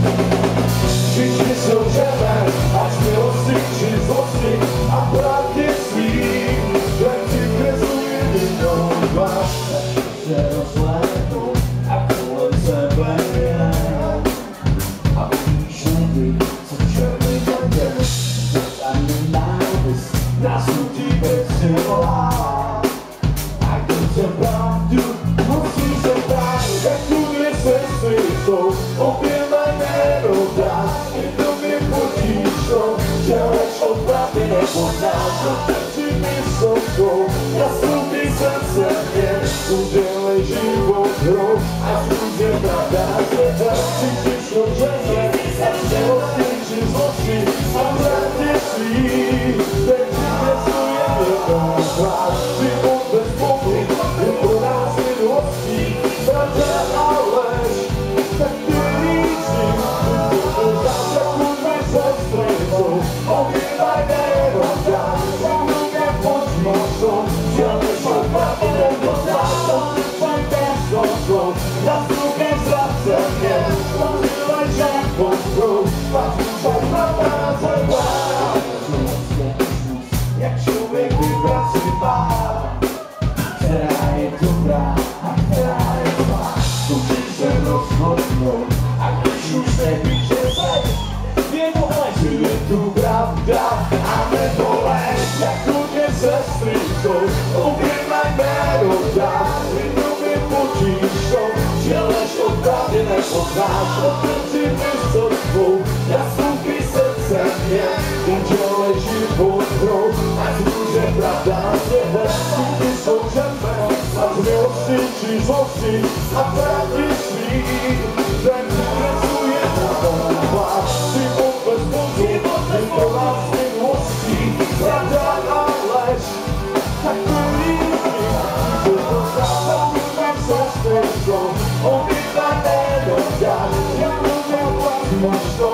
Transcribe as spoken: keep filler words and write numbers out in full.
Všichni jsou žeme, ať z milosti či zlosti a pravdě svým, že ti kresluje vinou tvář. Se rozhlédnu a kolem sebe je a vidíš lidi, co černý hodě, a nenávist nás nutí vysilovat. A kdo se pravdu musí se ptát, jak tu dvě sestry jsou, obě jméno dá, i to mi potížou, že lež od pravdy nepoznáš, no trčí vysokou, jasnou ty srdce mě, udělej život hrou, a zůže pravda světa, cítíš dobře, a milosti či zlosti, a pravdě svý, teď ti nesuje jednou tvář, život bez Bohu, je pro nás minulostí, pravda a lež, tak ty líčím, pořád jako dvě sestry jsou, obývaj nejenom dá, nikdo mě podmařou, že než od pravdy nepoznáš, to pojďte zlou, na sluchy zrace mě, udělej život hrou, pak zůžaj pravda se vlá. Jak člověk vybrat si má, která je dobrá a která je zlá, zkusíš se rozhodnout a když už nevíš, že se věnu lež, je tu pravda a nebo lež, jako dvě sestry jsou, oběma jméno dá, jednou mi potížou, že lež od pravdy nepoznáš, otrčí vysokou, jasnou ty srdce mě, udělej život hrou, a zůže pravda svět, všichni jsou žeme, a z milosti či zlosti, a pravdy svý, ten ti kresuje na tvář, život bez Bohu, je pro nás minulostí, pravda a lež, tak to líbí, že to záda mé sestry jsou, obývaj nejenom dá, jak to neplatíš to,